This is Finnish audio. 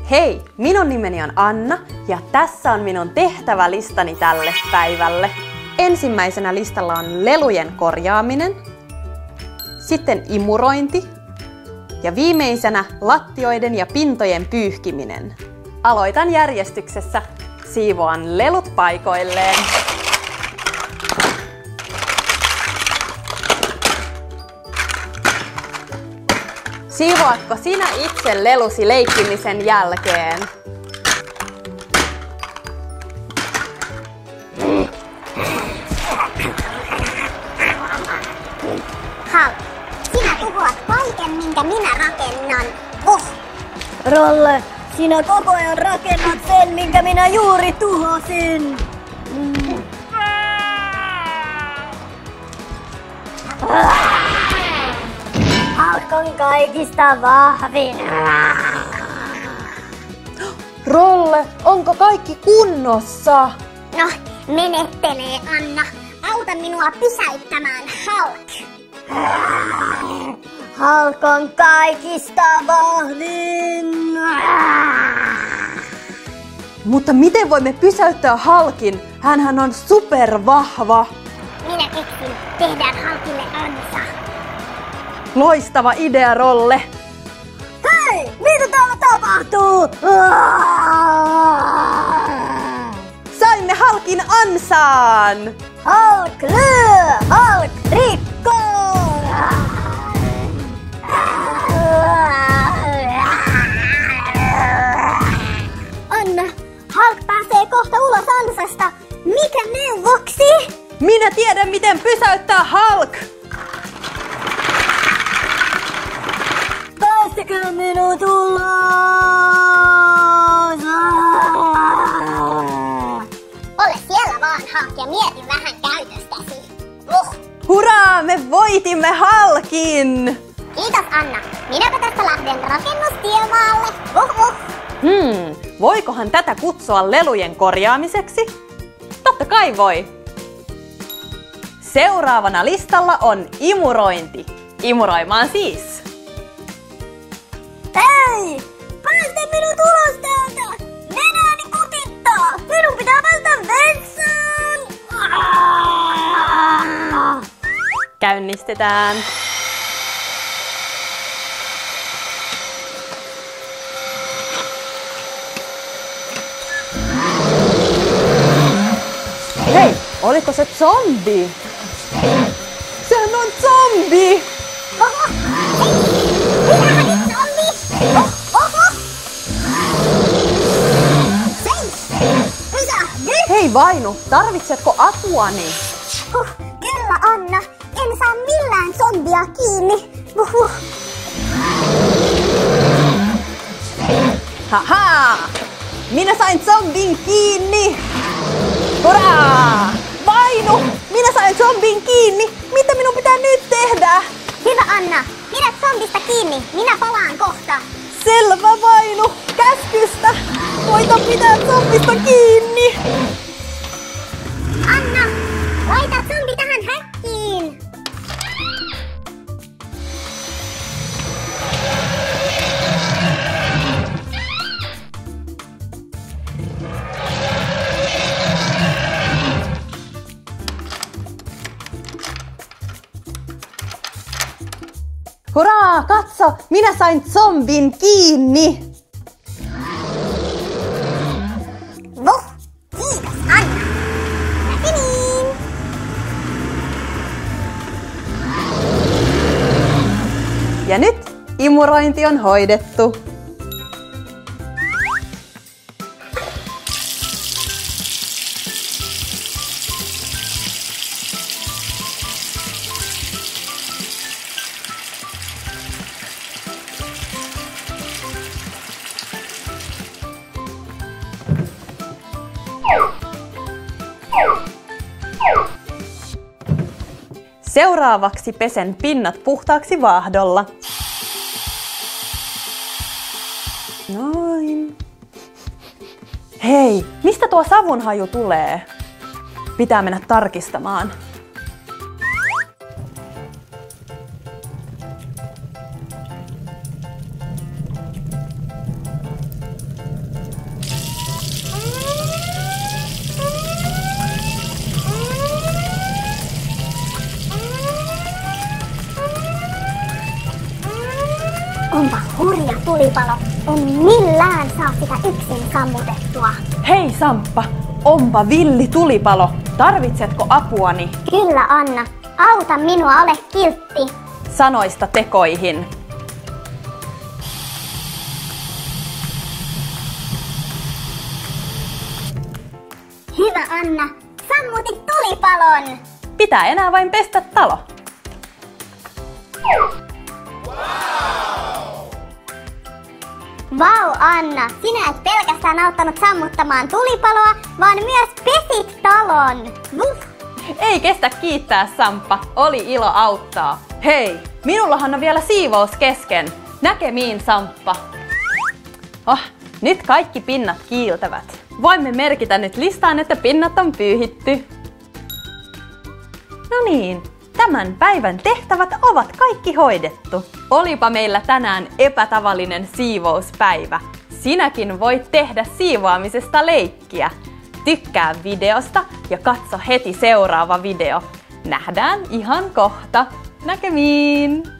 Hei, minun nimeni on Anna ja tässä on minun tehtävälistani tälle päivälle. Ensimmäisenä listalla on lelujen korjaaminen, sitten imurointi ja viimeisenä lattioiden ja pintojen pyyhkiminen. Aloitan järjestyksessä. Siivoan lelut paikoilleen. Siivoatko sinä itse lelusi leikkimisen jälkeen? Hulk, sinä tuhoat kaiken, minkä minä rakennan. Rolle, sinä koko ajan rakennat sen, minkä minä juuri tuhosin. Hulk on kaikista vahvin. Rolle, onko kaikki kunnossa? No, menettelee, Anna. Auta minua pysäyttämään Hulk. Hulk on kaikista vahvin. Mutta miten voimme pysäyttää Hulkin? Hänhän on supervahva. Minä keksin, tehdään Hulkille ansa. Loistava idea, Rolle. Hei, mitä täällä tapahtuu? Saimme Hulkin ansaan! Hulk lyö, Hulk rikkoo. Anna, Hulk pääsee kohta ulos ansasta. Mikä neuvoksi? Minä tiedän, miten pysäyttää Hulk! Päästäkää minut ulos! Ole siellä vaan, Hulk, ja mieti vähän käytöstäsi. Hurraa, me voitimme Hulkin! Kiitos, Anna. Minäpä tästä lähden rakennustiemaalle. Voikohan tätä kutsua lelujen korjaamiseksi? Totta kai voi! Seuraavana listalla on imurointi. Imuroimaan siis! Hei! Päästä minut ulos täältä! Nenäni kutittaa! Minun pitää päästä vessaan! Käynnistetään! Hei! Oliko se zombi? Sehän on zombi! Hei Vainu, tarvitsetko apuani? Kyllä, Anna. En saa millään zombia kiinni. Haha! Minä sain zombin kiinni! Hurraa! Vainu! Minä sain zombin kiinni! Mitä minun pitää nyt tehdä? Hyvä, Anna. Pidä zombista kiinni. Minä palaan kohta. Selvä, Vainu! Käskystä! Koita pitää zombista kiinni! Anna, laita zombi tähän häkkiin. Hurraa! Katso! Minä sain zombin kiinni! Kiitos, Anna. Näkemiin. Ja nyt imurointi on hoidettu. Seuraavaksi pesen pinnat puhtaaksi vaahdolla. Noin. Hei, mistä tuo savunhaju tulee? Pitää mennä tarkistamaan. Onpa hurja tulipalo. En millään saa sitä yksin sammutettua. Hei Samppa, onpa villi tulipalo. Tarvitsetko apuani? Kyllä Anna, auta minua, ole kiltti. Sanoista tekoihin. Hyvä Anna, sammutit tulipalon. Pitää enää vain pestä talo. Vau Anna, sinä et pelkästään auttanut sammuttamaan tulipaloa, vaan myös pesit talon. Vuh. Ei kestä kiittää Samppa, oli ilo auttaa. Hei, minullahan on vielä siivous kesken. Näkemiin Samppa. Nyt kaikki pinnat kiiltävät. Voimme merkitä nyt listaan, että pinnat on pyyhitty. No niin, tämän päivän tehtävät ovat kaikki hoidettu. Olipa meillä tänään epätavallinen siivouspäivä. Sinäkin voit tehdä siivoamisesta leikkiä. Tykkää videosta ja katso heti seuraava video. Nähdään ihan kohta. Näkemiin!